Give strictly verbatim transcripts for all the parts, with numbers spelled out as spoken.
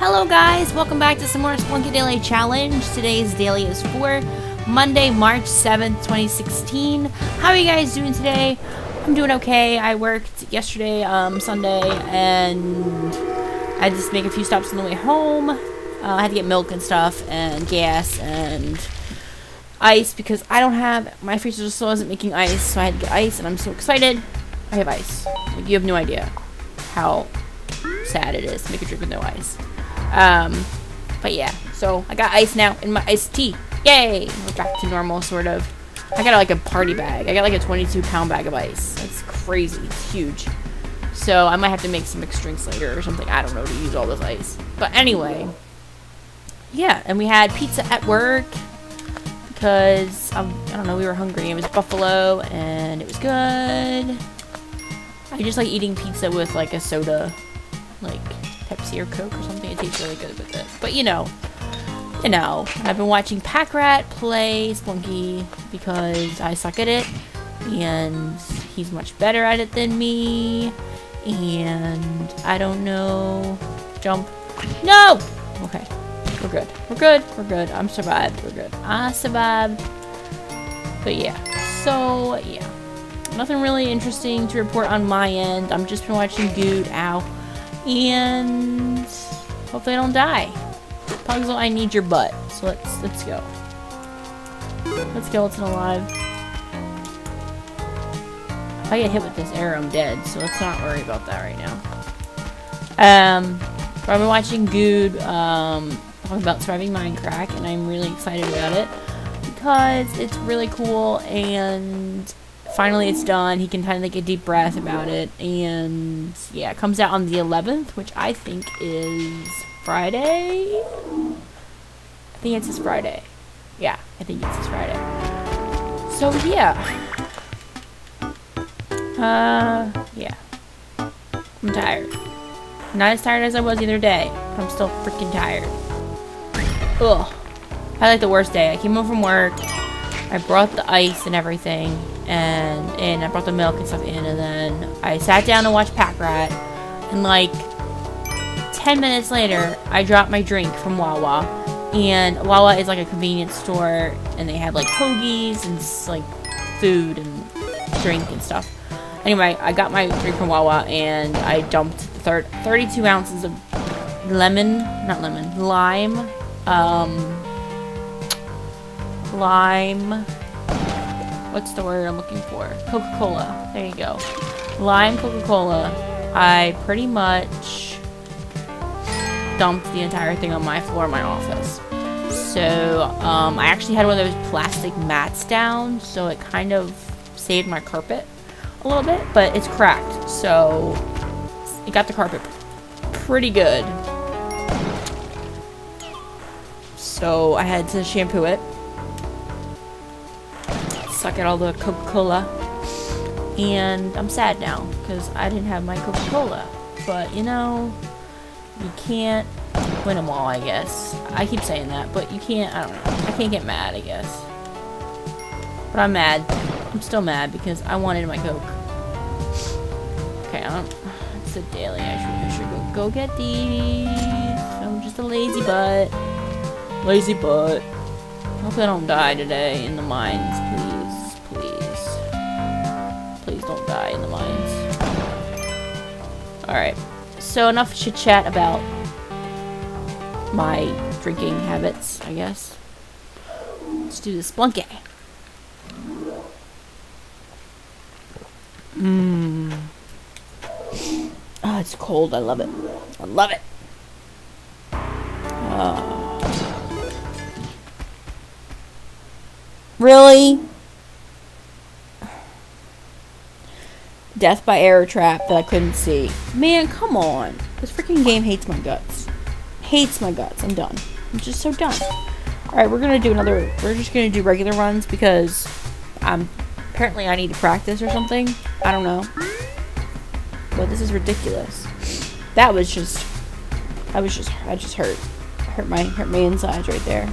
Hello guys, welcome back to some more Spelunky Daily Challenge. Today's daily is for Monday, March seventh, twenty sixteen. How are you guys doing today? I'm doing okay. I worked yesterday, um, Sunday, and I had to make a few stops on the way home. Uh, I had to get milk and stuff, and gas, and ice, because I don't have, my freezer still isn't making ice, so I had to get ice, and I'm so excited. I have ice. Like, you have no idea how sad it is to make a drink with no ice. Um, but yeah, so I got ice now in my iced tea. Yay! We're back to normal, sort of. I got like a party bag. I got like a twenty-two pound bag of ice. That's crazy. It's huge. So I might have to make some mixed drinks later or something. I don't know, to use all this ice. But anyway, yeah, and we had pizza at work because, um, I don't know, we were hungry. It was buffalo and it was good. I just like eating pizza with like a soda, like Pepsi or Coke or something. It tastes really good with it. But you know, you know, I've been watching Pack Rat play Spelunky because I suck at it, and he's much better at it than me. And I don't know. Jump. No! Okay. We're good. We're good. We're good. I'm survived. We're good. I survived. But yeah. So, yeah. Nothing really interesting to report on my end. I'm just been watching Good. Ow. And hopefully I don't die. Puzzle, I need your butt. So let's let's go. Let's go. It's alive. If I get hit with this arrow, I'm dead. So let's not worry about that right now. Um, I've been watching Good um talk about surviving Minecraft, and I'm really excited about it because it's really cool, and finally it's done. He can kind of take a deep breath about it, and yeah, it comes out on the eleventh, which I think is Friday. I think it's this Friday. Yeah, I think it's this Friday. So yeah. Uh, yeah. I'm tired. Not as tired as I was the other day, but I'm still freaking tired. Ugh. I had like the worst day. I came home from work. I brought the ice and everything, and and I brought the milk and stuff in, and then I sat down to watch Pack Rat, and like ten minutes later, I dropped my drink from Wawa, and Wawa is like a convenience store, and they have like hoagies and like food and drink and stuff. Anyway, I got my drink from Wawa, and I dumped thir thirty-two ounces of lemon, not lemon, lime, um, lime, what's the word I'm looking for? Coca-Cola. There you go. Lime Coca-Cola. I pretty much dumped the entire thing on my floor in my office. So, um, I actually had one of those plastic mats down, so it kind of saved my carpet a little bit, but it's cracked, so it got the carpet pretty good. So I had to shampoo it, suck out all the Coca-Cola, and I'm sad now because I didn't have my Coca-Cola. But you know, you can't win them all, I guess. I keep saying that, but you can't, I don't know, I can't get mad, I guess. But I'm mad. I'm still mad because I wanted my Coke. Okay, I don't, it's a daily, I should, I should go, go get these. I'm just a lazy butt. Lazy butt. Hopefully I don't die today in the mines, please. Please. Please don't die in the mines. Alright. So enough chit chat about my drinking habits, I guess. Let's do the Spelunky. Mmm. Oh, it's cold. I love it. I love it. Oh. Really? Death by arrow trap that I couldn't see. Man, come on. This freaking game hates my guts. Hates my guts. I'm done. I'm just so done. Alright, we're gonna do another... We're just gonna do regular runs because I'm... Apparently I need to practice or something. I don't know. But this is ridiculous. That was just... I was just... I just hurt. Hurt my... Hurt my insides right there.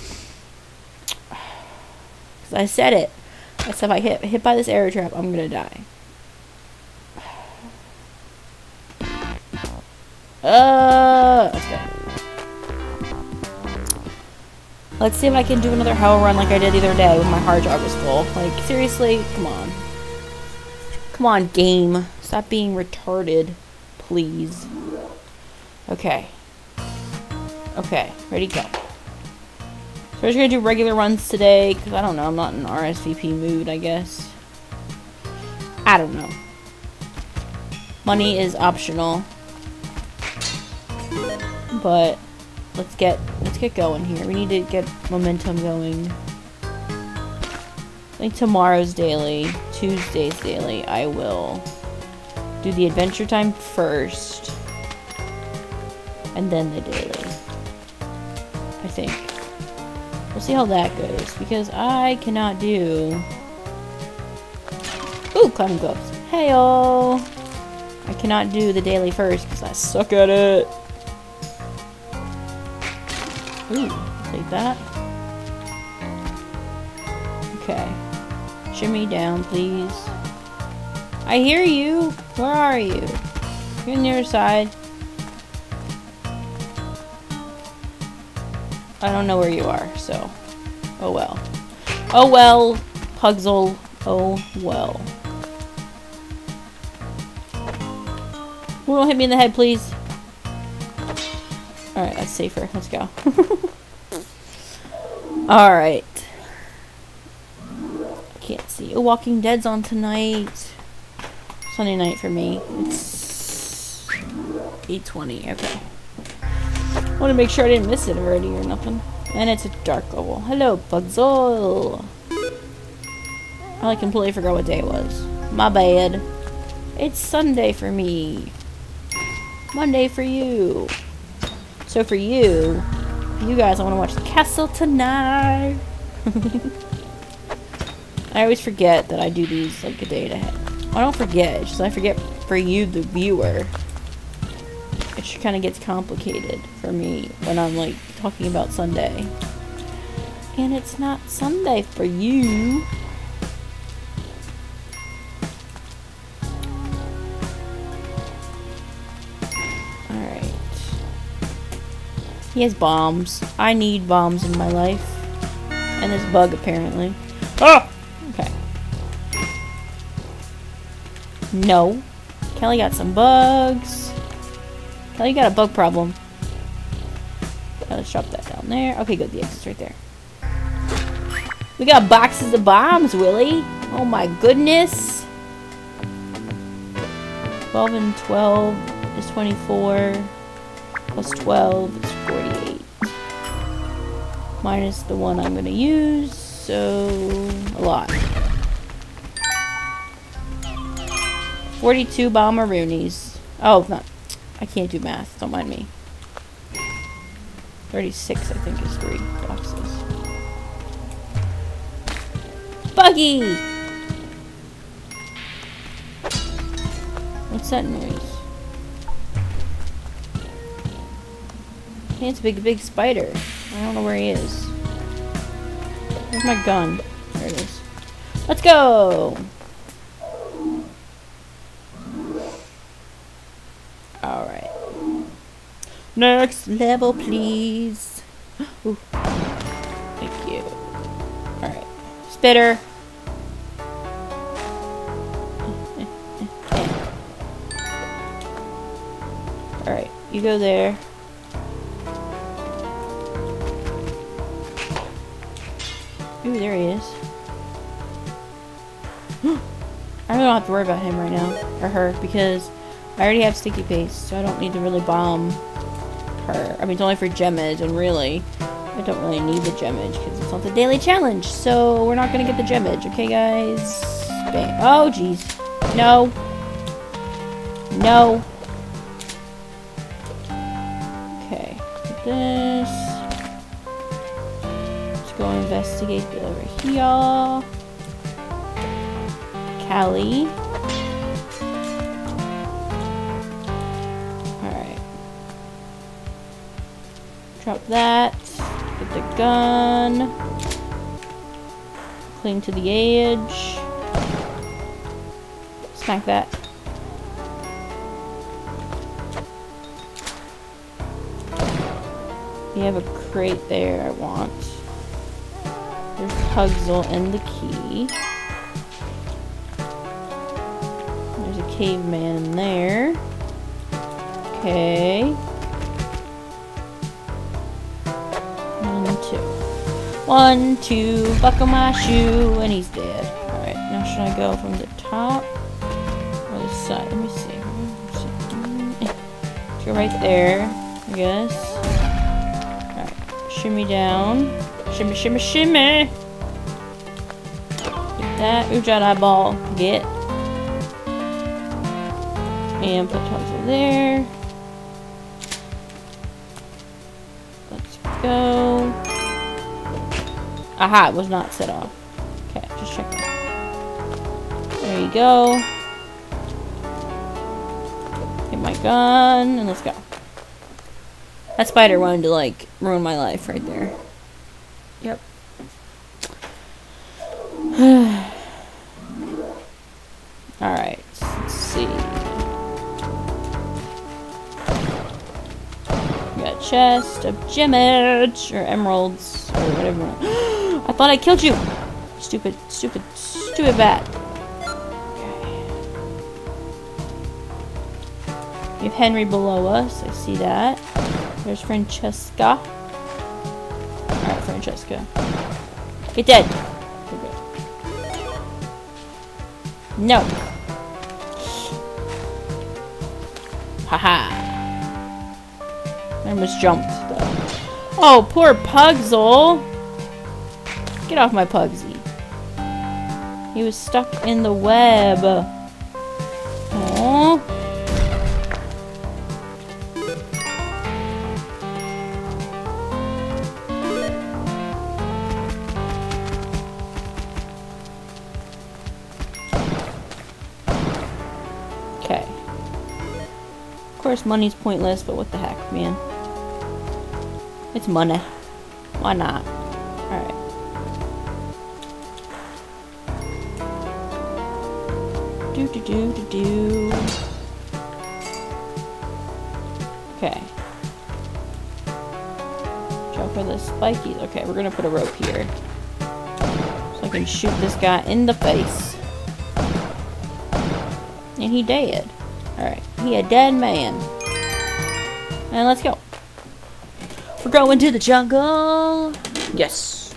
I said it. I said if I hit hit by this arrow trap, I'm gonna die. Uh, let's go. Let's see if I can do another hell run like I did the other day when my hard drive was full. Like, seriously? Come on. Come on, game. Stop being retarded. Please. Okay. Okay. Ready, go. So we're just gonna do regular runs today, because I don't know, I'm not in R S V P mood, I guess. I don't know. Money is optional. But let's get let's get going here. We need to get momentum going. I think tomorrow's daily, Tuesday's daily, I will do the Adventure Time first. And then the daily. I think. We'll see how that goes. Because I cannot do... Ooh, climbing gloves. Hey-o! I cannot do the daily first because I suck at it. Ooh, take that. Okay. Shimmy down, please. I hear you! Where are you? You're on the other side. I don't know where you are, so... Oh well. Oh well, Pugsle. Oh well. Don't hit me in the head, please. Alright, that's safer. Let's go. Alright. Can't see. Oh, Walking Dead's on tonight. Sunday night for me. It's eight twenty. Okay. I want to make sure I didn't miss it already or nothing. And it's a dark level. Hello, Pugsle. I completely forgot what day it was. My bad. It's Sunday for me. Monday for you. So for you, you guys, I want to watch The Castle tonight. I always forget that I do these like a day ahead. I don't forget, it's just I forget for you, the viewer. It just kind of gets complicated for me when I'm like talking about Sunday. And it's not Sunday for you. Alright. He has bombs. I need bombs in my life. And this bug apparently. Ah! Okay. No. Kelly got some bugs. Kelly got a bug problem. Let's drop that down there. Okay, good. The exit's right there. We got boxes of bombs, Willie. Oh my goodness. twelve and twelve is twenty-four. Plus twelve is forty-eight. Minus the one I'm going to use. So, a lot. forty-two bomberoonies. Oh, not. I can't do math. Don't mind me. thirty-six, I think, is three boxes. Buggy! What's that noise? Hey, it's a big, big spider. I don't know where he is. Where's my gun? There it is. Let's go! Alright. Next level, please. Ooh. Thank you. Alright. Spitter. Alright, you go there. Ooh, there he is. I don't have to worry about him right now. Or her, because I already have sticky paste, so I don't need to really bomb her. I mean, it's only for gemmage, and really, I don't really need the gemmage, because it's not the daily challenge, so we're not going to get the gemmage, okay, guys? Bam. Oh, jeez. No. No. Okay. Get this. Let's go investigate over here. Callie. Drop that. Get the gun. Cling to the edge. Smack that. You have a crate there I want. There's Puzzle and the key. There's a caveman in there. Okay. One, two. One, two, buckle my shoe, and he's dead. Alright, now should I go from the top or the side? Let me see. Let's go right there, I guess. Alright, shimmy down. Shimmy, shimmy, shimmy! Get that Ujat eyeball. Get. And put Puzzle there. Let's go. Aha, it was not set off. Okay, just check it. There you go. Get my gun, and let's go. That spider wanted to, like, ruin my life right there. Yep. Alright, let's see. We got a chest of gemage, or emeralds, or whatever. I thought I killed you! Stupid, stupid, stupid bat. Okay. We have Henry below us, I see that. There's Francesca. Alright, Francesca. Get dead! No! Haha! I almost jumped, though. Oh, poor Puzzle! Get off my Pugsy. He was stuck in the web. Aww. Okay. Of course, money's pointless, but what the heck, man. It's money. Why not? Alright. Do do do do do. Okay. Jump for the spikies. Okay, we're gonna put a rope here. So I can shoot this guy in the face. And he dead. Alright. He a dead man. And let's go. We're going to the jungle. Yes.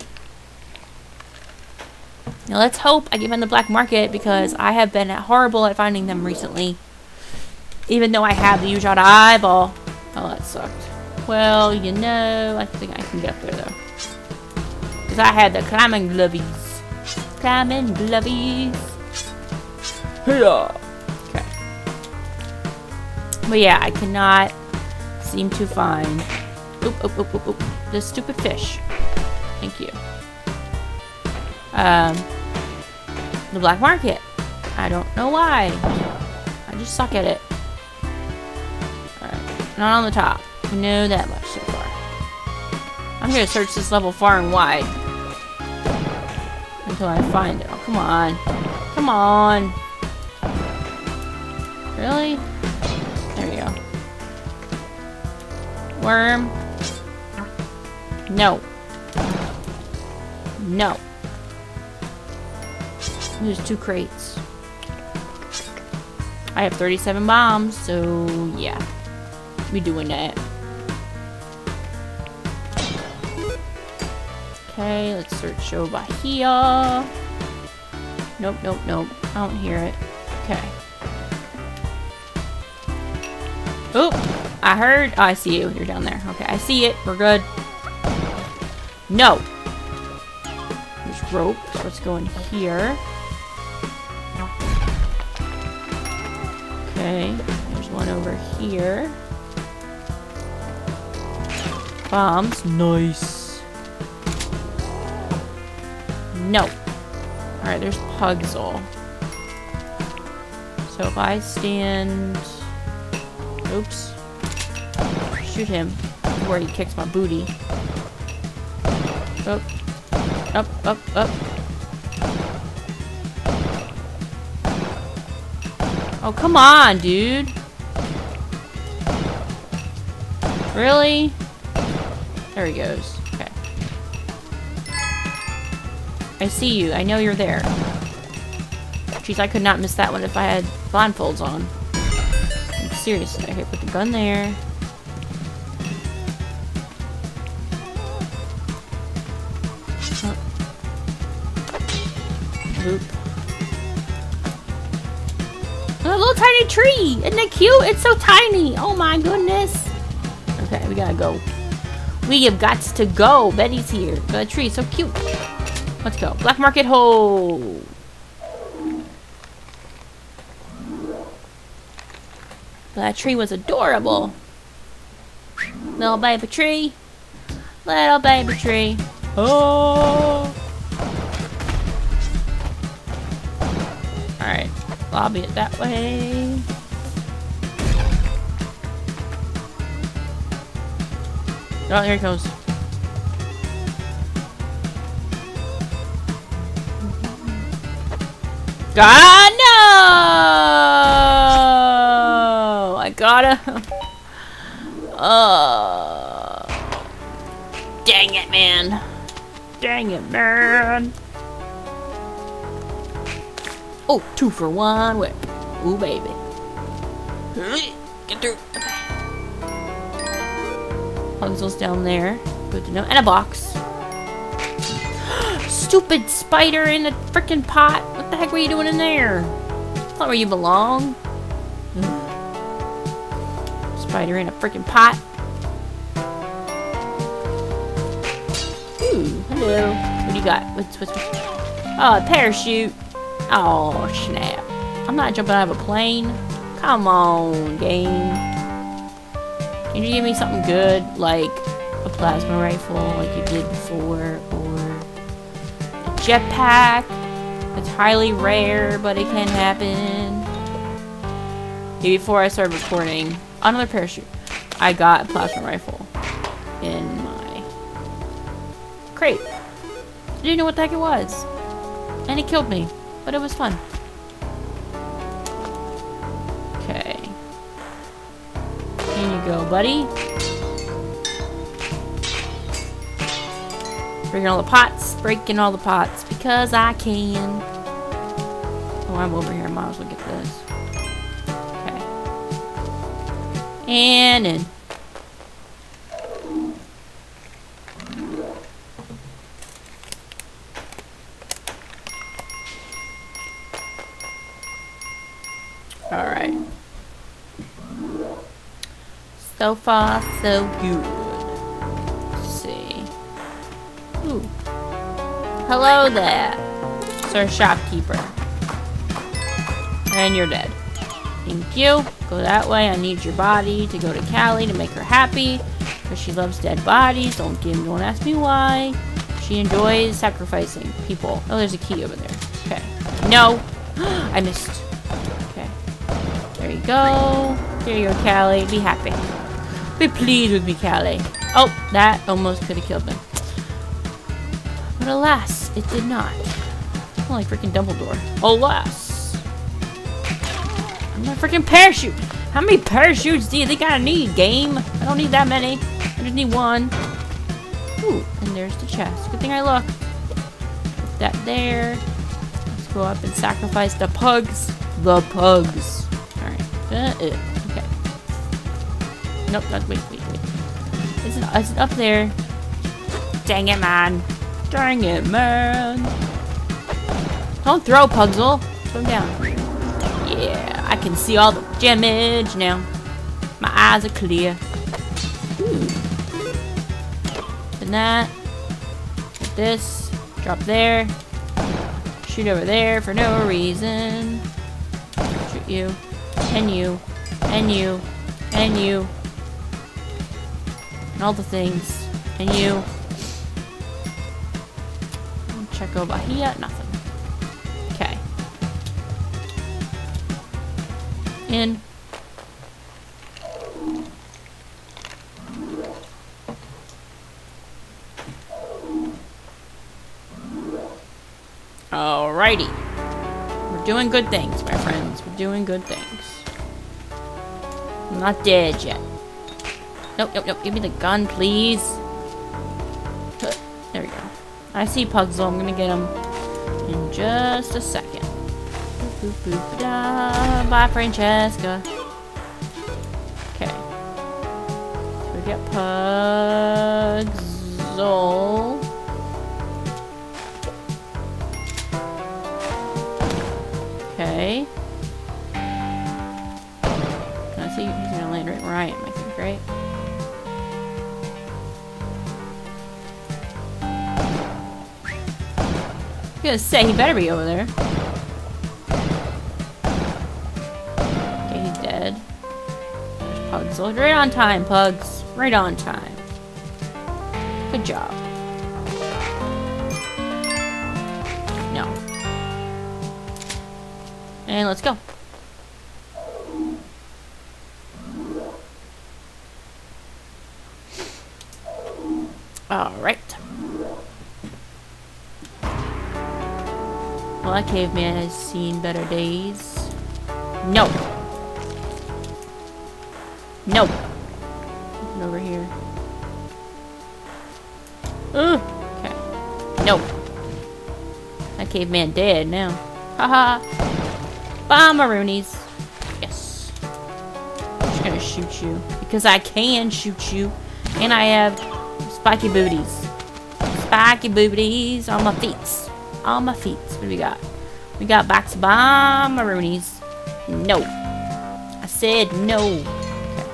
Now let's hope I get on the black market because I have been horrible at finding them recently. Even though I have the Ujat eyeball. Oh, that sucked. Well, you know, I think I can get up there though. Because I had the climbing glovies. Climbing glovies. Okay. But yeah, I cannot seem to find... Oop, oop, oop, oop, oop. This stupid fish. Thank you. Um, the black market. I don't know why. I just suck at it. Alright. Not on the top. We know that much so far. I'm gonna search this level far and wide. Until I find it. Oh, come on. Come on. Really? There we go. Worm. No. No. There's two crates. I have thirty-seven bombs, so yeah. We doing that. Okay, let's search over here. Nope, nope, nope. I don't hear it. Okay. Oop! I heard. Oh, I see you. You're down there. Okay, I see it. We're good. No! There's rope. So let's go in here. Okay. There's one over here. Bombs. Nice. No. Alright, there's Puzzle. So if I stand... Oops. Shoot him where he kicks my booty. Up. Up, up, up. Oh, come on, dude. Really? There he goes. Okay. I see you. I know you're there. Jeez, I could not miss that one if I had blindfolds on. Like, seriously. Okay, put the gun there. Oh. Boop. A little tiny tree! Isn't it cute? It's so tiny! Oh my goodness! Okay, we gotta go. We have got to go! Betty's here. The tree, so cute. Let's go. Black Market Hole! That tree was adorable. Little baby tree. Little baby tree. Oh! Alright. Lobby it that way. Oh, here it goes. God, no! I gotta... Oh. Dang it, man. Dang it, man. Oh, two for one whip. Ooh, baby. Get through. Okay. Puzzles down there. Good to know. And a box. Stupid spider in a freaking pot. What the heck were you doing in there? That's not where you belong. Spider in a freaking pot. Ooh, hello. What do you got? What's, what's, what's... Oh, a parachute. Oh, snap. I'm not jumping out of a plane. Come on, game. Can you give me something good, like a plasma rifle, like you did before, or a jetpack? It's highly rare, but it can happen. Yeah, before I started recording, another parachute. I got a plasma rifle in my crate. I didn't know what the heck it was. And it killed me. But it was fun. Okay. Here you go, buddy. Breaking all the pots. Breaking all the pots. Because I can. Oh, I'm over here. I might as well get this. Okay. And in. Alright. So far, so good. Let's see. Ooh. Hello there, Sir Shopkeeper. And you're dead. Thank you. Go that way. I need your body to go to Callie to make her happy. Because she loves dead bodies. Don't give don't ask me why. She enjoys sacrificing people. Oh, there's a key over there. Okay. No. I missed. There you go. Here you go, Callie. Be happy. Be pleased with me, Callie. Oh, that almost could have killed me. But alas, it did not. I'm like freaking Dumbledore. Alas. I'm a freaking parachute. How many parachutes do you think I need, game? I don't need that many. I just need one. Ooh, and there's the chest. Good thing I looked. Put that there. Let's go up and sacrifice the pugs. The pugs. Uh, uh, okay. Nope, not, wait, wait, wait. Is it, is it up there? Dang it, man. Dang it, man. Don't throw, Pugsle. Throw him down. Yeah, I can see all the damage now. My eyes are clear. Ooh. And that. Get this. Drop there. Shoot over there for no reason. Shoot you. And you, and you, and you, and all the things, and you. Check over here, nothing. Okay. In. Alrighty. We're doing good things, my friends. We're doing good things. I'm not dead yet. Nope, nope, nope. Give me the gun, please. There we go. I see Pugsle. I'm gonna get him. in just a second. Boop, boop, boop, da. Bye, Francesca. Okay. So we get Puzzle. Okay. I see he's gonna land right where I am, I think, right? I was gonna say, he better be over there. Okay, he's dead. There's Puzzle. Right on time, Pugs. Right on time. Good job. No. And let's go. Alright. Well, that caveman has seen better days. No. No. Nothing over here. Ugh. Okay. No. That caveman dead now. Haha. Bombaroonies. Yes. I'm just gonna shoot you. Because I can shoot you. And I have spiky booties. Spiky booties on my feet. On my feet. What do we got? We got box of bombaroonies. No. I said no. Okay.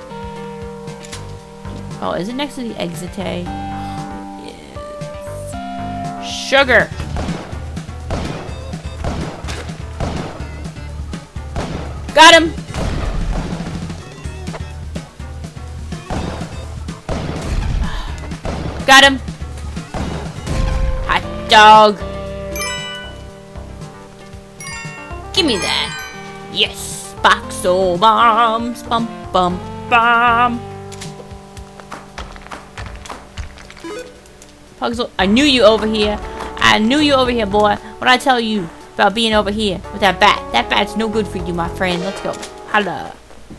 Oh, is it next to the exit? Yes. Sugar. Got him! Got him! Hot dog! Give me that! Yes! Boxo bombs! Bum bum bum! Puzzle, I knew you over here! I knew you over here, boy! What I tell you about being over here with that bat? That bat's no good for you, my friend. Let's go. Holla.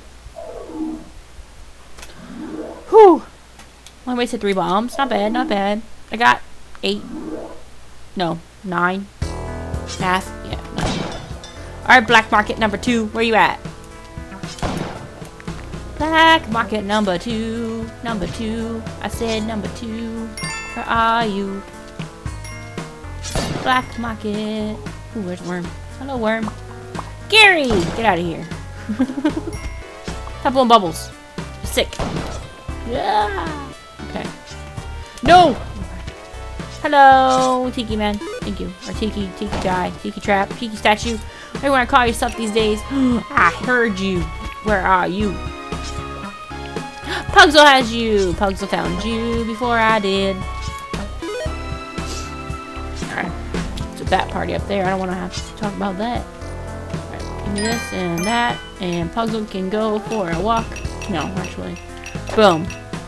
Whew. I wasted three bombs. Not bad, not bad. I got eight. No, nine. Math. Yeah, nine. Alright, black market number two. Where you at? Black market number two. Number two. I said number two. Where are you? Black market. Ooh, where's Worm? Hello, Worm. Gary! Get out of here. Stop blowing bubbles. You're sick. Yeah. Okay. No! Hello, Tiki Man. Thank you. Or Tiki, Tiki guy, Tiki trap, Tiki statue. Whatever you want to call yourself these days. I heard you. Where are you? Pugsle has you. Pugsle found you before I did. Alright. So that party up there. I don't want to have to talk about that. Alright, give me this and that. And Pugsle can go for a walk. No, actually. Boom.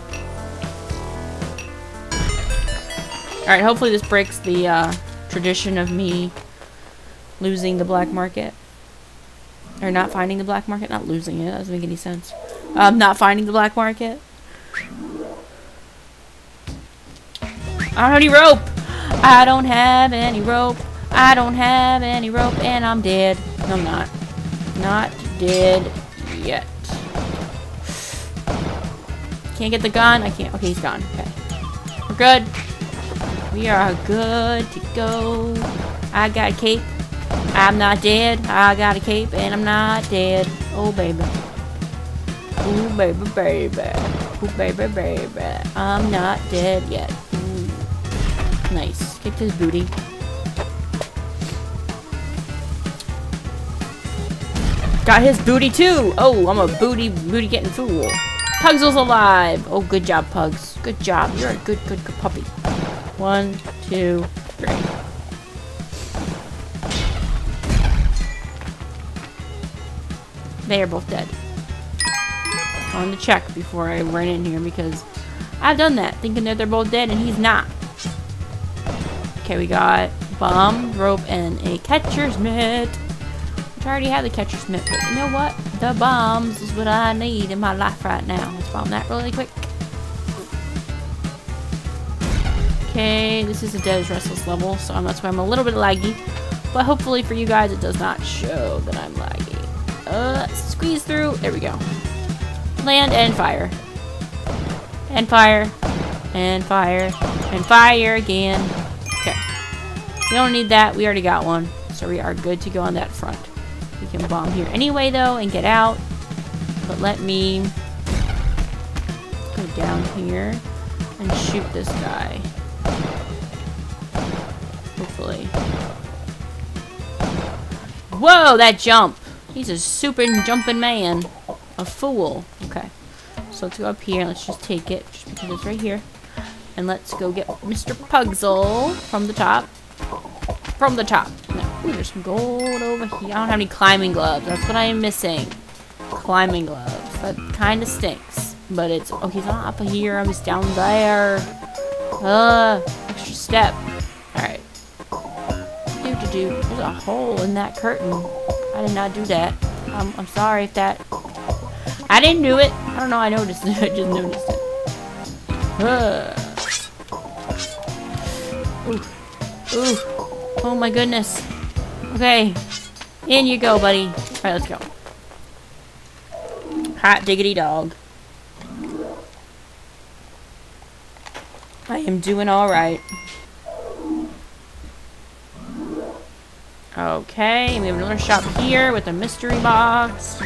Alright, hopefully this breaks the uh, tradition of me losing the black market. Or not finding the black market. Not losing it. That doesn't make any sense. Um, not finding the black market. I don't have any rope. I don't have any rope. I don't have any rope. And I'm dead. No, I'm not. Not dead yet. Can't get the gun. I can't. Okay, he's gone. Okay. We're good. We are good to go. I got a cape. I'm not dead. I got a cape and I'm not dead. Oh, baby. Oh, baby, baby. Oh, baby, baby. I'm not dead yet. Ooh. Nice. Kicked his booty. Got his booty too. Oh, I'm a booty, booty getting fool. Pugsle's alive. Oh, good job, Pugs. Good job. You're a good, good, good puppy. One, two, three. They are both dead. I wanted to check before I ran in here because I've done that, thinking that they're both dead and he's not. Okay, we got bomb, rope, and a catcher's mitt. Which I already have the catcher's mitt, but you know what? The bombs is what I need in my life right now. Let's bomb that really quick. Okay, this is a Dead is Restless level, so that's why I'm a little bit laggy. But hopefully for you guys, it does not show that I'm laggy. Uh, squeeze through. There we go. Land and fire. And fire. And fire. And fire again. Okay. We don't need that. We already got one. So we are good to go on that front. We can bomb here anyway, though, and get out. But let me go down here and shoot this guy. Hopefully. Whoa, that jump! He's a super jumping man. A fool. Okay. So let's go up here. Let's just take it. Just because it's right here. And let's go get Mister Pugsle from the top. From the top. No. Ooh, there's some gold over here. I don't have any climbing gloves. That's what I am missing. Climbing gloves. That kind of stinks. But it's... Oh, he's not up here. I was down there. Uh, extra step. Alright. Do-do-do. There's a hole in that curtain. I did not do that. I'm, I'm sorry if that... I didn't do it. I don't know. I noticed it. I just noticed it. Uh. Ooh. Ooh. Oh my goodness. Okay. In you go, buddy. Alright, let's go. Hot diggity dog. I am doing alright. Okay, we have another shop here with a mystery box.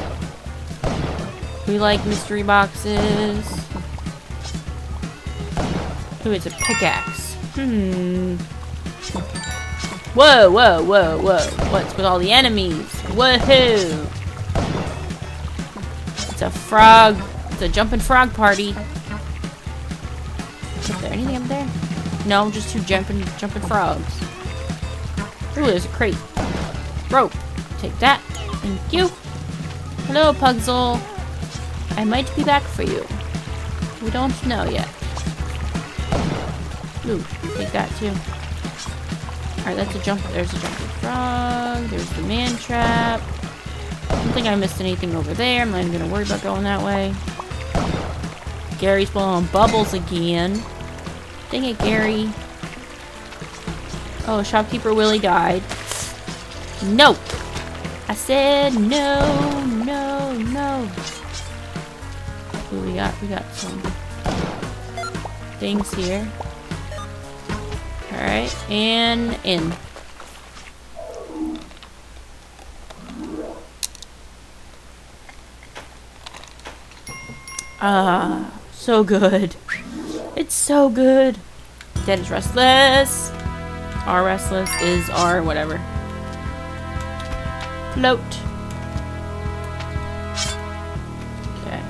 We like mystery boxes. Ooh, it's a pickaxe. Hmm. Whoa, whoa, whoa, whoa. What's with all the enemies? Woohoo! It's a frog. It's a jumping frog party. Is there anything up there? No, just two jumping jumping frogs. Ooh, there's a crate. Rope. Take that. Thank you. Hello, Pugsle. I might be back for you. We don't know yet. Ooh, take that too. Alright, that's a jump. There's a jumping frog. There's the man trap. I don't think I missed anything over there. I'm not even gonna worry about going that way. Gary's blowing bubbles again. Dang it, Gary. Oh, Shopkeeper Willie died. No! I said no, no, no. Ooh, we got, we got some things here. Alright, and in. Ah, so good. It's so good. Dead is Restless. Our Restless is our whatever. Float. Okay.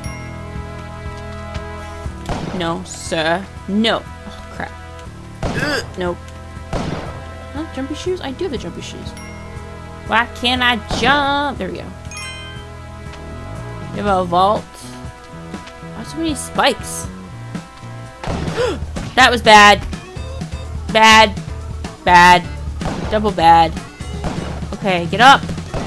No, sir. No. Oh, crap. Ugh, nope. Huh? Jumpy shoes? I do have the jumpy shoes. Why can't I jump? There we go. We have a vault. Why so many spikes? That was bad. Bad. Bad. Double bad. Okay, get up.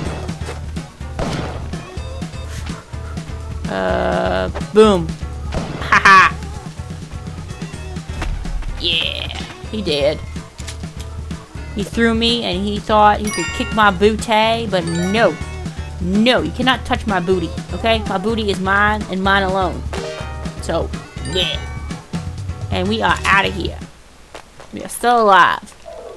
Uh, boom. Haha. Yeah. He did. He threw me and he thought he could kick my booty, but no. No, you cannot touch my booty, okay? My booty is mine and mine alone. So, yeah. And we are out of here. We are still alive.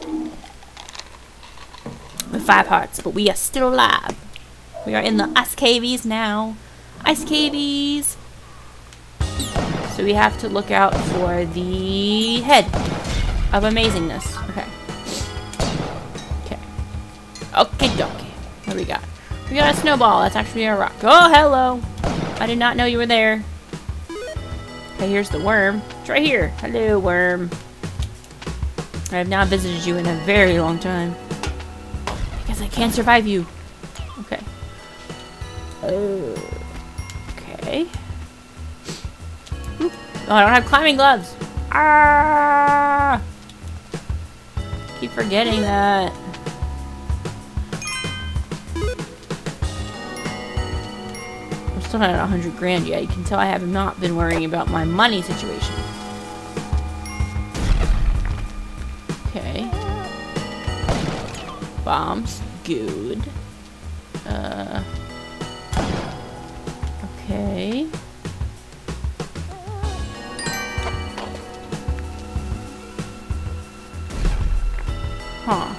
With five hearts, but we are still alive. We are in the ice cavies now. Ice cavies. So we have to look out for the head of amazingness. Okay. Okay. Okie dokie. What do we got? We got a snowball. That's actually a rock. Oh, hello. I did not know you were there. Okay, here's the worm. It's right here. Hello, worm. I have not visited you in a very long time. Because I can't survive you. Okay. Uh, okay. Oop. Oh, I don't have climbing gloves. Ah! Keep forgetting that. I'm still not at a hundred grand yet. You can tell I have not been worrying about my money situation. Bombs. Good. Uh. Okay. Huh.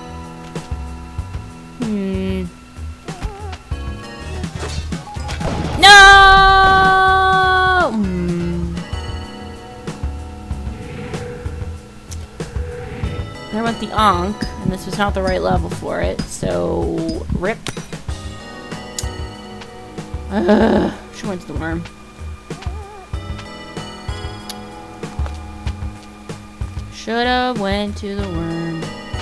Hmm. No! Hmm. There went the Ankh, and this was not the right level for it, so rip. Ugh. She went to the worm. Should've went to the worm.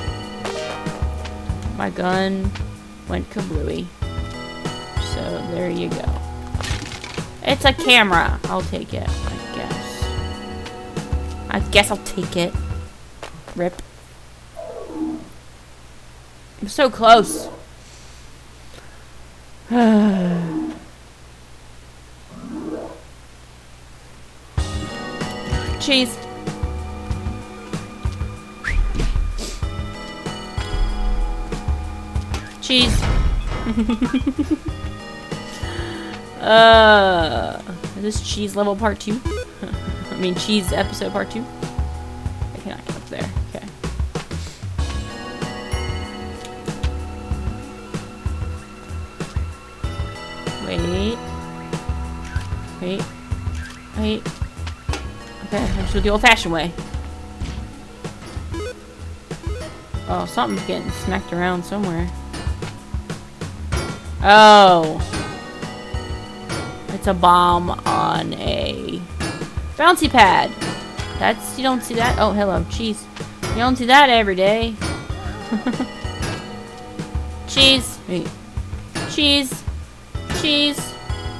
My gun went kablooey. So there you go. It's a camera. I'll take it, I guess. I guess I'll take it. Rip. I'm so close. Cheese. Cheese. uh, is this cheese level part two? I mean, cheese episode part two? I cannot get up there. Okay. Wait. Wait. Wait. Okay, I'm just do the old-fashioned way. Oh, something's getting smacked around somewhere. Oh. It's a bomb on a bouncy pad. That's, you don't see that. Oh, hello, cheese. You don't see that every day. Cheese. Wait. Cheese. Cheese.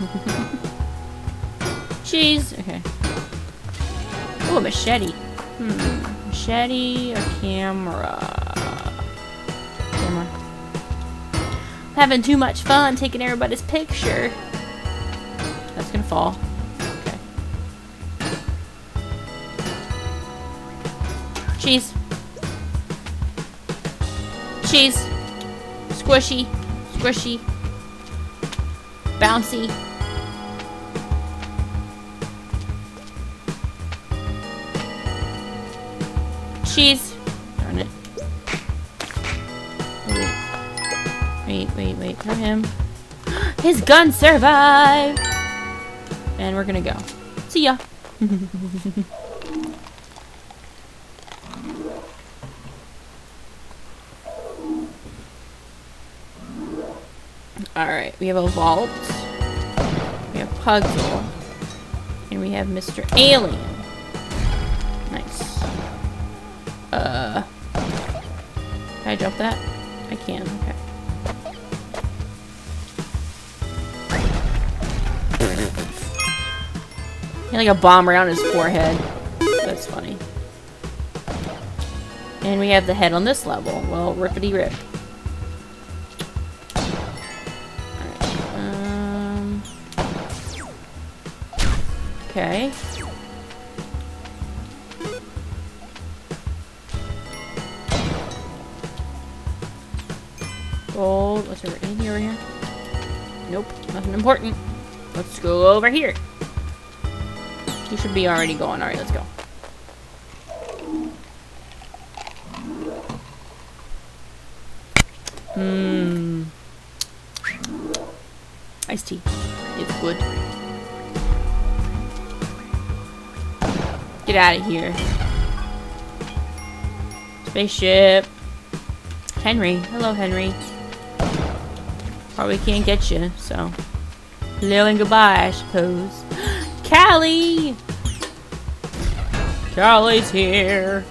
Cheese. Okay. Oh, a machete. Hmm. Machete or camera? Camera. Having too much fun taking everybody's picture. That's gonna fall. Okay. Cheese. Cheese. Squishy. Squishy. Bouncy. Cheese. Darn it. Oh, wait. Wait, wait, wait. For him. His gun survived! And we're gonna go. See ya. Alright, we have a vault. We have puzzle. And we have Mister Alien. Nice. Uh, can I jump that? I can, okay. He had like a bomb around his forehead. That's funny. And we have the head on this level. Well, rippity rip. Alright, um... okay. Gold. What's there? Anything over here? Nope. Nothing important. Let's go over here. He should be already going. Alright, let's go. Mmm. Iced tea. It's good. Get out of here. Spaceship. Henry. Hello, Henry. Probably can't get you, so. Hello and goodbye, I suppose. Callie! Callie's here.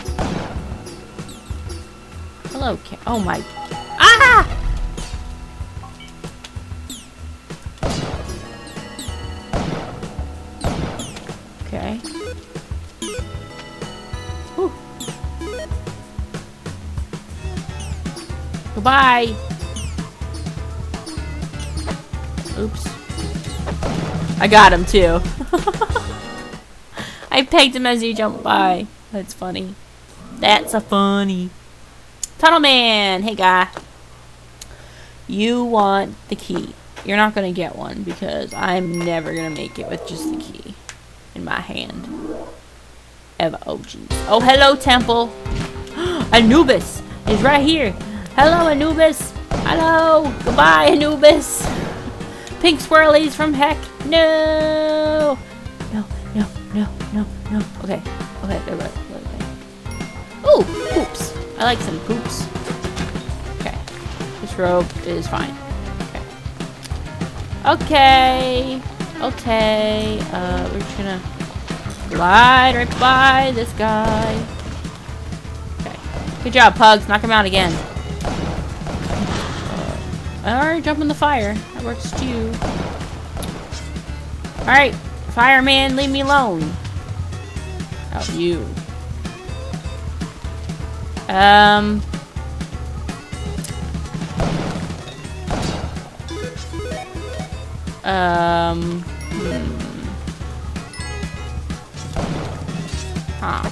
Hello, Cal- oh my- Ah! Okay. Whew. Goodbye! Oops. I got him too. I pegged him as he jumped by. That's funny. That's a funny. Tunnel Man! Hey, guy. You want the key. You're not going to get one because I'm never going to make it with just the key in my hand. Ever. Oh, jeez. Oh, hello, Temple. Anubis is right here. Hello, Anubis. Hello. Goodbye, Anubis. Pink swirlies from heck. No. No, no, no, no, no. Okay. Okay, okay, okay. Ooh, poops. I like some poops. Okay. This rope is fine. Okay. Okay. Okay. Uh, we're just gonna glide right by this guy. Okay. Good job, Pugs. Knock him out again. Alright, jump in the fire. That works too. Alright, fireman, leave me alone. Oh, you. Um. Um. Hmm. Huh.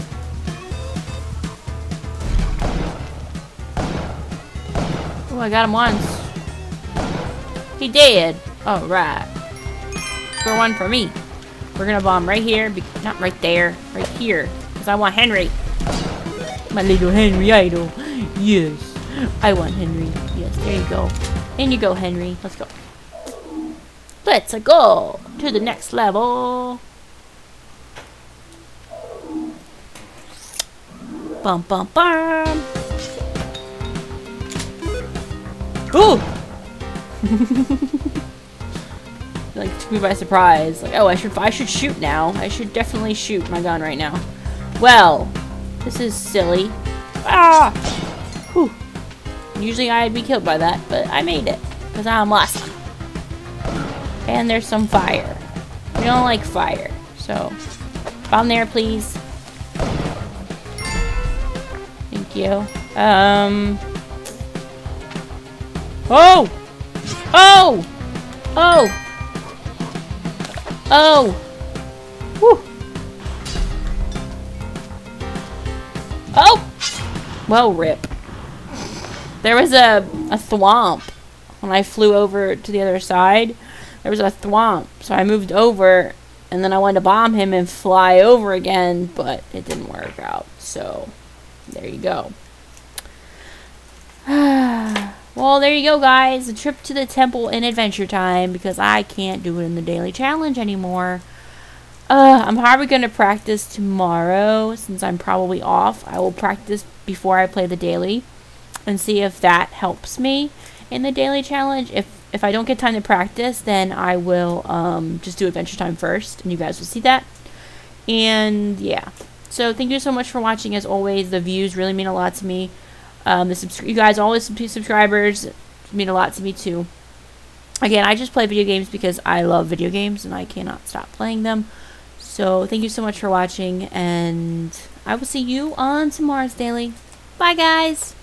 Oh, I got him once. He did. Oh, right. For one for me. We're gonna bomb right here. Be not right there. Right here. Because I want Henry. My little Henry idol. Yes. I want Henry. Yes, there you go. In you go, Henry. Let's go. Let's go to the next level. Bum, bum, bum. Ooh! Like, took me by surprise. Like, oh, I should I should shoot now. I should definitely shoot my gun right now. Well, this is silly. Ah! Whew. Usually I'd be killed by that, but I made it. Because I'm awesome. And there's some fire. We don't like fire. So, bomb there, please. Thank you. Um... Oh! Oh! Oh! Oh! Whew. Oh! Well, rip. There was a, a thwomp when I flew over to the other side. There was a thwomp, so I moved over, and then I wanted to bomb him and fly over again, but it didn't work out. So, there you go. Well, there you go, guys. A trip to the temple in Adventure Time, because I can't do it in the daily challenge anymore. Uh, I'm probably going to practice tomorrow, since I'm probably off. I will practice before I play the daily, and see if that helps me in the daily challenge. If if I don't get time to practice, then I will um, just do Adventure Time first, and you guys will see that. And, yeah. So, thank you so much for watching, as always. The views really mean a lot to me. Um, the subs you guys, always subscribers, mean a lot to me too. Again, I just play video games because I love video games and I cannot stop playing them. So, thank you so much for watching, and I will see you on tomorrow's daily. Bye, guys!